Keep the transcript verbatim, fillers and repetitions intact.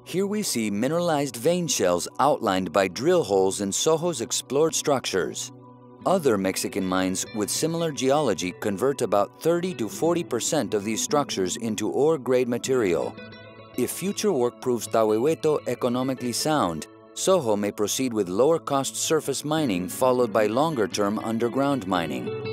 Here we see mineralized vein shells outlined by drill holes in Soho's explored structures. Other Mexican mines with similar geology convert about thirty to forty percent of these structures into ore-grade material. If future work proves Tahuehueto economically sound, Soho may proceed with lower-cost surface mining followed by longer-term underground mining.